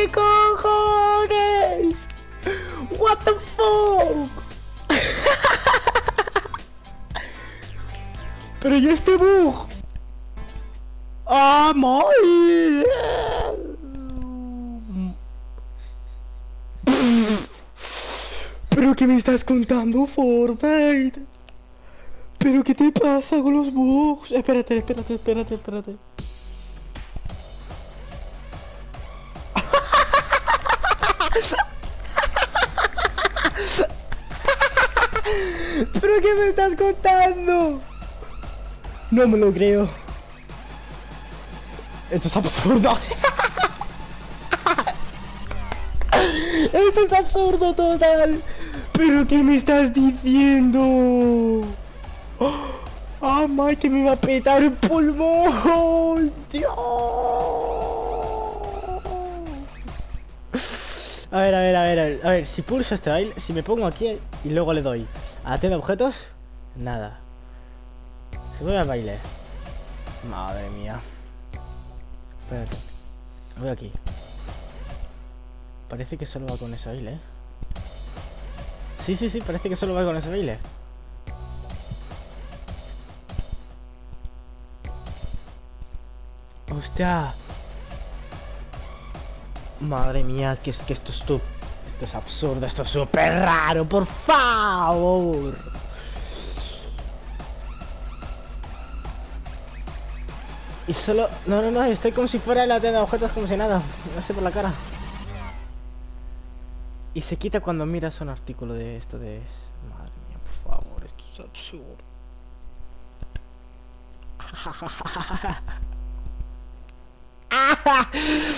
¿Qué cojones? What the fuck? Pero ¿y este bug? ¡Ah, mal! ¿Pero qué me estás contando, Fortnite? ¿Pero qué te pasa con los bugs? Espérate. ¿Pero qué me estás contando? No me lo creo. Esto es absurdo. Esto es absurdo total. ¿Pero qué me estás diciendo? ¡Ah, my! Que me va a petar el pulmón. ¡Dios! A ver, si pulso este baile, si me pongo aquí y luego le doy a tienda de objetos, nada. Si voy al baile. Madre mía. Espérate. Voy aquí. Parece que solo va con ese baile, ¿eh? Sí, parece que solo va con ese baile. ¡Hostia! Madre mía, que esto es absurdo, esto es súper raro, por favor. Y solo... No, estoy como si fuera la tienda de objetos, como si nada. No sé por la cara. Y se quita cuando miras un artículo de esto de... Madre mía, por favor, esto es absurdo.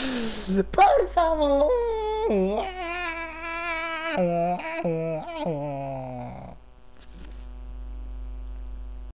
Por favor.